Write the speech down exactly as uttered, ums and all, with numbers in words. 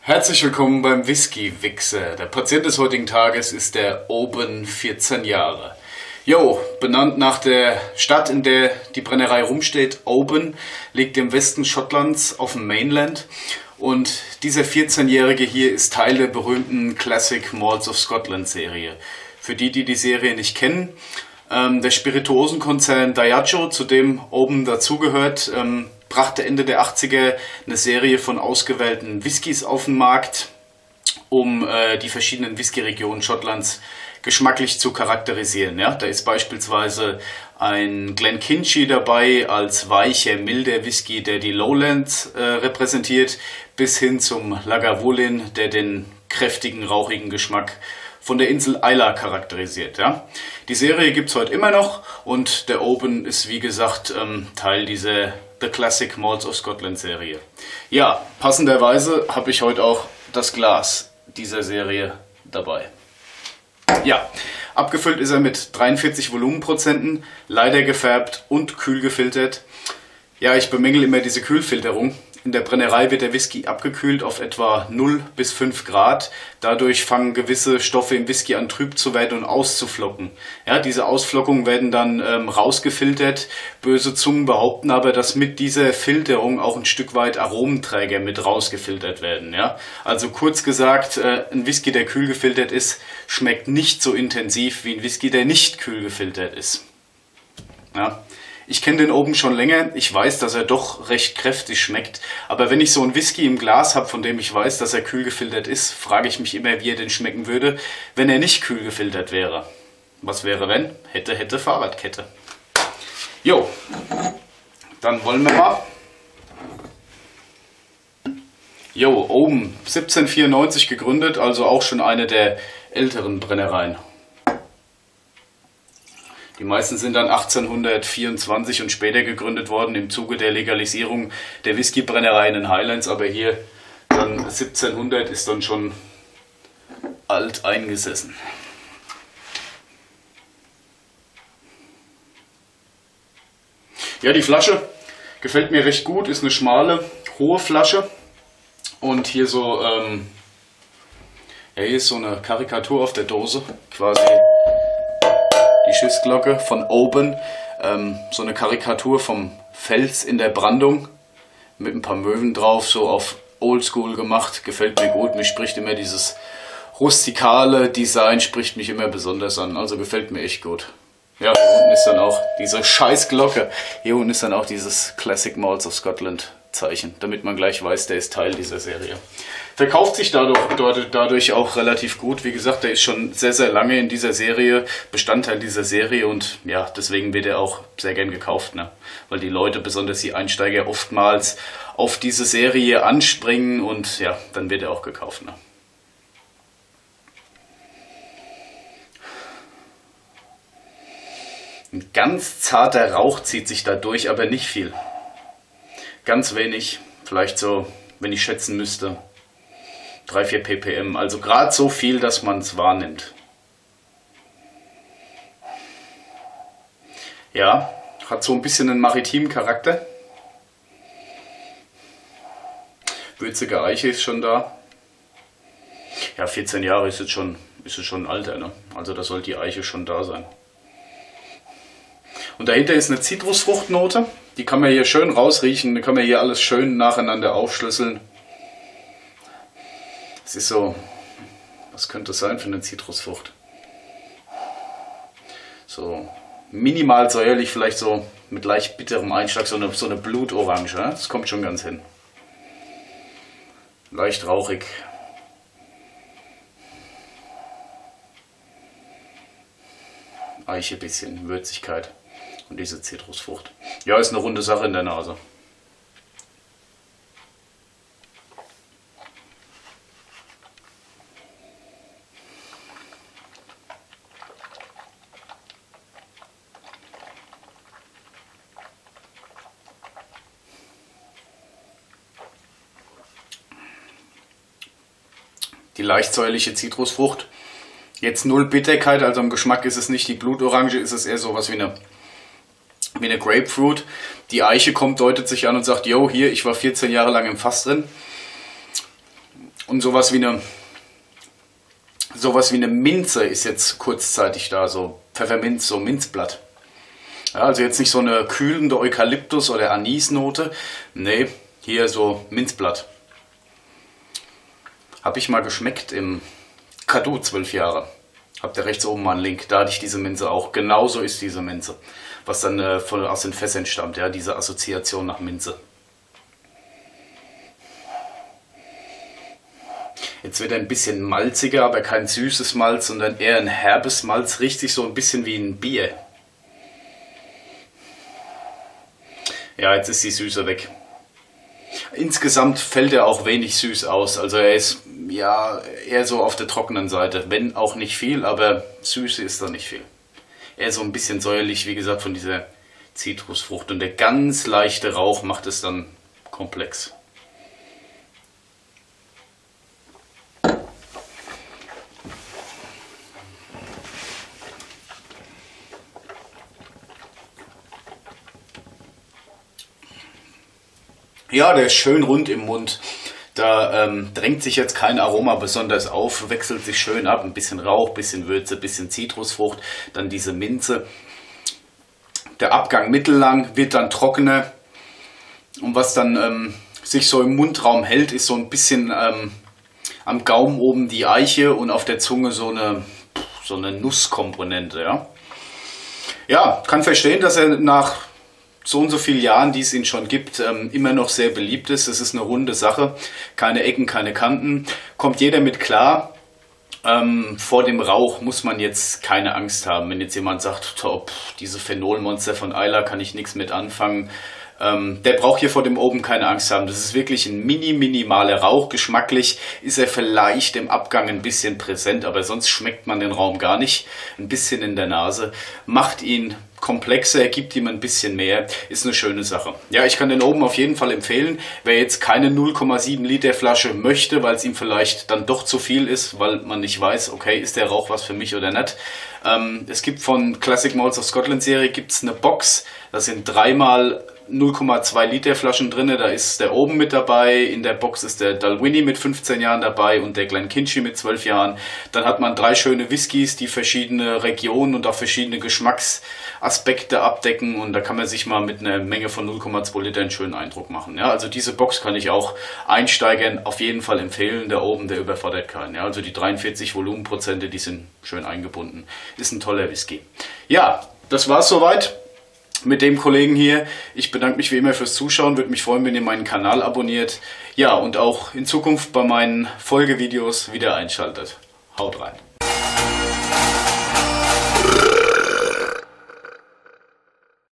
Herzlich willkommen beim Whisky-Wichser. Der Patient des heutigen Tages ist der Oban, vierzehn Jahre. Jo, benannt nach der Stadt, in der die Brennerei rumsteht. Oban liegt im Westen Schottlands auf dem Mainland. Und dieser vierzehnjährige hier ist Teil der berühmten Classic Malts of Scotland Serie. Für die, die die Serie nicht kennen, ähm, der Spirituosenkonzern Diageo, zu dem Oban dazugehört, ähm, brachte Ende der achtziger eine Serie von ausgewählten Whiskys auf den Markt, um äh, die verschiedenen Whisky-Regionen Schottlands geschmacklich zu charakterisieren. Ja, da ist beispielsweise ein Glenkinchie dabei als weicher, milder Whisky, der die Lowlands äh, repräsentiert, bis hin zum Lagavulin, der den kräftigen, rauchigen Geschmack von der Insel Islay charakterisiert. Ja. Die Serie gibt es heute immer noch und der Oban ist, wie gesagt, ähm, Teil dieser The Classic Malts of Scotland Serie. Ja, passenderweise habe ich heute auch das Glas dieser Serie dabei. Ja, abgefüllt ist er mit dreiundvierzig Volumenprozenten, leider gefärbt und kühl gefiltert. Ja, ich bemängel immer diese Kühlfilterung. In der Brennerei wird der Whisky abgekühlt auf etwa null bis fünf Grad. Dadurch fangen gewisse Stoffe im Whisky an trüb zu werden und auszuflocken. Ja, diese Ausflockungen werden dann ähm, rausgefiltert. Böse Zungen behaupten aber, dass mit dieser Filterung auch ein Stück weit Aromenträger mit rausgefiltert werden. Ja? Also kurz gesagt, äh, ein Whisky, der kühl gefiltert ist, schmeckt nicht so intensiv wie ein Whisky, der nicht kühl gefiltert ist. Ja? Ich kenne den Oban schon länger, ich weiß, dass er doch recht kräftig schmeckt, aber wenn ich so einen Whisky im Glas habe, von dem ich weiß, dass er kühl gefiltert ist, frage ich mich immer, wie er denn schmecken würde, wenn er nicht kühl gefiltert wäre. Was wäre wenn? Hätte, hätte, Fahrradkette. Jo, dann wollen wir mal. Jo, Oban, siebzehnhundertvierundneunzig gegründet, also auch schon eine der älteren Brennereien. Die meisten sind dann achtzehnhundertvierundzwanzig und später gegründet worden im Zuge der Legalisierung der Whiskybrennereien in Highlands, aber hier dann siebzehnhundert ist dann schon alt eingesessen. Ja, die Flasche gefällt mir recht gut, ist eine schmale, hohe Flasche und hier so, ähm, ja, hier ist so eine Karikatur auf der Dose, quasi die Schiffsglocke von Oban, ähm, so eine Karikatur vom Fels in der Brandung mit ein paar Möwen drauf, so auf Oldschool gemacht, gefällt mir gut. Mich spricht immer dieses rustikale Design, spricht mich immer besonders an, also gefällt mir echt gut. Ja, hier unten ist dann auch diese Scheißglocke, hier unten ist dann auch dieses Classic Malts of Scotland Zeichen, damit man gleich weiß, der ist Teil dieser Serie. Verkauft sich dadurch, dadurch auch relativ gut. Wie gesagt, der ist schon sehr, sehr lange in dieser Serie, Bestandteil dieser Serie und ja, deswegen wird er auch sehr gern gekauft, ne? Weil die Leute, besonders die Einsteiger, oftmals auf diese Serie anspringen und ja, dann wird er auch gekauft, ne? Ein ganz zarter Rauch zieht sich da durch, aber nicht viel. Ganz wenig, vielleicht so, wenn ich schätzen müsste, drei, vier ppm, also gerade so viel, dass man es wahrnimmt. Ja, hat so ein bisschen einen maritimen Charakter. Würzige Eiche ist schon da. Ja, vierzehn Jahre ist jetzt schon, ist es schon ein Alter, ne? Also da sollte die Eiche schon da sein. Und dahinter ist eine Zitrusfruchtnote, die kann man hier schön rausriechen, da kann man hier alles schön nacheinander aufschlüsseln. Es ist so, was könnte es sein für eine Zitrusfrucht? So minimal säuerlich, vielleicht so mit leicht bitterem Einschlag, so eine, so eine Blutorange, ne? Das kommt schon ganz hin. Leicht rauchig. Eiche, bisschen Würzigkeit. Und diese Zitrusfrucht. Ja, ist eine runde Sache in der Nase. Die leicht säuerliche Zitrusfrucht. Jetzt null Bitterkeit, also im Geschmack ist es nicht die Blutorange, ist es eher so was wie eine wie eine Grapefruit. Die Eiche kommt, deutet sich an und sagt, yo, hier, ich war vierzehn Jahre lang im Fass drin. Und sowas wie eine, sowas wie eine Minze ist jetzt kurzzeitig da, so Pfefferminz, so Minzblatt. Ja, also jetzt nicht so eine kühlende Eukalyptus- oder Anisnote. Nee, hier so Minzblatt. Habe ich mal geschmeckt im Kadu zwölf Jahre. Habt ihr rechts oben mal einen Link. Da hatte ich diese Minze auch. Genauso ist diese Minze. Was dann äh, von, aus den Fässern stammt. Ja, diese Assoziation nach Minze. Jetzt wird er ein bisschen malziger, aber kein süßes Malz, sondern eher ein herbes Malz. Richtig so ein bisschen wie ein Bier. Ja, jetzt ist die Süße weg. Insgesamt fällt er auch wenig süß aus. Also er ist ja eher so auf der trockenen Seite. Wenn auch nicht viel, aber Süße ist da nicht viel. Eher so ein bisschen säuerlich, wie gesagt, von dieser Zitrusfrucht. Und der ganz leichte Rauch macht es dann komplex. Ja, der ist schön rund im Mund. Da ähm, drängt sich jetzt kein Aroma besonders auf, wechselt sich schön ab. Ein bisschen Rauch, bisschen Würze, bisschen Zitrusfrucht, dann diese Minze. Der Abgang mittellang, wird dann trockener. Und was dann ähm, sich so im Mundraum hält, ist so ein bisschen ähm, am Gaumen oben die Eiche und auf der Zunge so eine, so eine Nusskomponente. Ja? Ja, kann verstehen, dass er nach so und so vielen Jahren, die es ihn schon gibt, ähm, immer noch sehr beliebt ist. Es ist eine runde Sache, keine Ecken, keine Kanten, kommt jeder mit klar. Ähm, vor dem Rauch muss man jetzt keine Angst haben, wenn jetzt jemand sagt, top, diese Phenolmonster von Islay kann ich nichts mit anfangen. Ähm, der braucht hier vor dem Oben keine Angst haben. Das ist wirklich ein mini, minimaler Rauch. Geschmacklich ist er vielleicht im Abgang ein bisschen präsent, aber sonst schmeckt man den Raum gar nicht. Ein bisschen in der Nase. Macht ihn komplexer, gibt ihm ein bisschen mehr. Ist eine schöne Sache. Ja, ich kann den oben auf jeden Fall empfehlen. Wer jetzt keine null Komma sieben Liter Flasche möchte, weil es ihm vielleicht dann doch zu viel ist, weil man nicht weiß, okay, ist der Rauch was für mich oder nicht. Ähm, es gibt von Classic Malts of Scotland Serie gibt's eine Box. Da sind dreimal null Komma zwei Liter Flaschen drin, da ist der oben mit dabei, in der Box ist der Dalwhinnie mit fünfzehn Jahren dabei und der Glenkinchie mit zwölf Jahren. Dann hat man drei schöne Whiskys, die verschiedene Regionen und auch verschiedene Geschmacksaspekte abdecken und da kann man sich mal mit einer Menge von null Komma zwei Liter einen schönen Eindruck machen. Ja, also diese Box kann ich auch Einsteigern auf jeden Fall empfehlen, der oben, der überfordert keinen. Ja, also die dreiundvierzig Volumenprozente, die sind schön eingebunden. Ist ein toller Whisky. Ja, das war's soweit mit dem Kollegen hier. Ich bedanke mich wie immer fürs Zuschauen, würde mich freuen, wenn ihr meinen Kanal abonniert. Ja, und auch in Zukunft bei meinen Folgevideos wieder einschaltet. Haut rein!